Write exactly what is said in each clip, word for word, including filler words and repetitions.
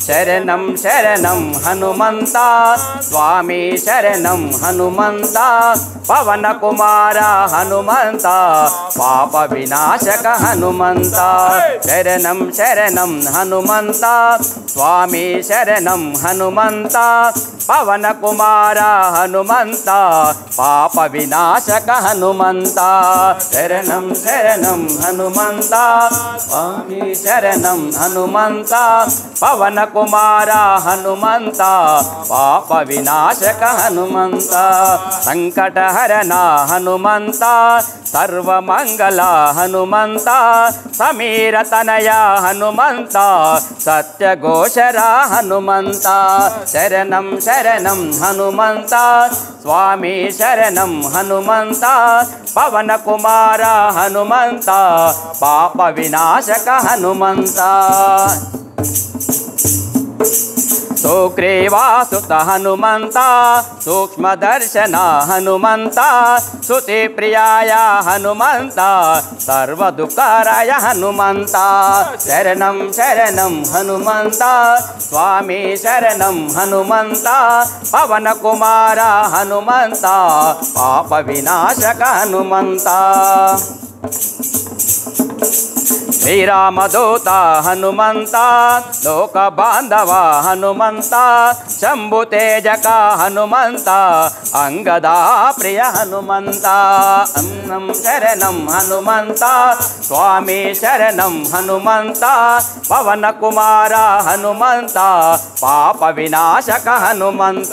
शरणं शरणं हनुमंत स्वामी शरणं हनुमंत पवन कुमार हनुमंत पाप विनाशक हनुमंत शरणं शरणं हनुमंत स्वामी शरणं हनुमंत पवन कुमार हनुमंत पाप विनाशक हनुमंत शरणं शरणं हनुमंत स्वामी शरणं हनुमंत पवन कुमार हनुमंत पाप विनाशक हनुमंत संकट हरण हनुमंत सर्वमंगल हनुमंत समीर तनय हनुमंत सत्य घोषरा हनुमंत शरणं शरणं हनुमंत स्वामी शरणं हनुमंत पवन कुमार हनुमंत पाप विनाशक हनुमंत सुग्रीवासुत हनुमंत सूक्ष्मदर्शन हनुमंत श्रुतिप्रियाय हनुमंत सर्वदुःखराय हनुमंत शरणं शरणं हनुमंत स्वामी शरणं हनुमंत पवन कुमार हनुमंत पाप विनाशक हनुमंत श्रीरामदूत हनुमंत लोक बांधव हनुमंत शंभु तेजक हनुमंत अंगदा प्रिय हनुमंत अन्नं शरणं हनुमंत स्वामी शरणं हनुमंत पवन कुमार हनुमंत पाप विनाशक हनुमंत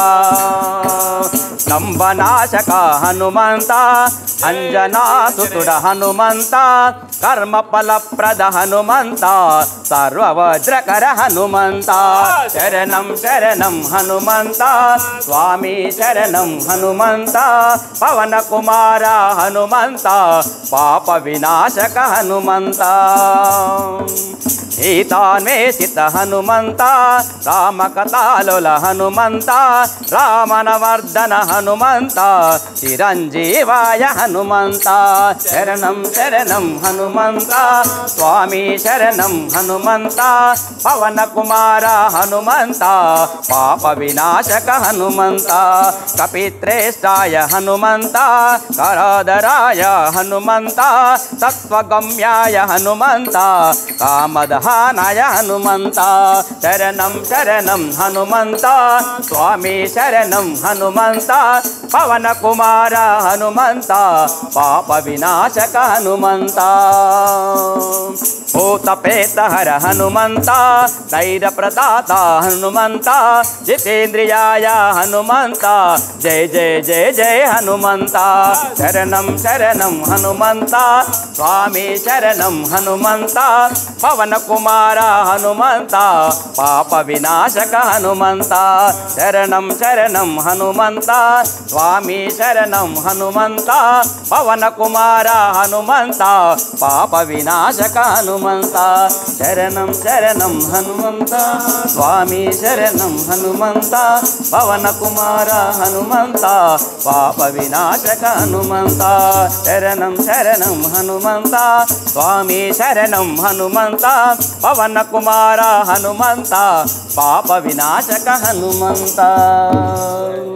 स्तंभनाशक हनुमंत अंजनासुतुड हनुमंत कर्म फलप्रद हनुमंत सर्ववज्रकर हनुमंत शरणं शरणं हनुमंत स्वामी शरणं हनुमंत पवन कुमार हनुमंत पाप विनाशक हनुमंत सीतान्वेषित हनुमंत रामकथालोल हनुमंत रामनवर्धन हनुमंत चिरंजीवाय हनुमंत शरणं शरणं हनुमंत स्वामी शरणं हनुमंत पवन कुमार हनुमंत पाप विनाशक हनुमंत कपित्रेष्ठाय हनुमंत कराधराय हनुमंत तत्वगम्याय हनुमंत कामदहानाय हनुमंत शरणं शरणं हनुमंत स्वामी शरणं हनुमंत पवन कुमार हनुमंत पाप विनाशक हनुमंत भूतप्रेत हर हनुमंत धैर्य प्रदाता हनुमंत जितेन्द्रियाय हनुमंत जय जय जय जय हनुमंत शरणं शरणं हनुमंत स्वामी शरणं हनुमंत पवन कुमार हनुमंत पाप विनाशक हनुमंत शरणं शरणं हनुमंत स्वामी शरणं हनुमंत पवन कुमार हनुमंत पाप विनाशक हनुमंत शरणं शरणं हनुमंत स्वामी शरणं हनुमंत पवन कुमार हनुमंत पाप विनाशक हनुमंत शरणं शरणं हनुमंत स्वामी शरणं हनुमंत पवन कुमार हनुमंत पाप विनाशक हनुमंत।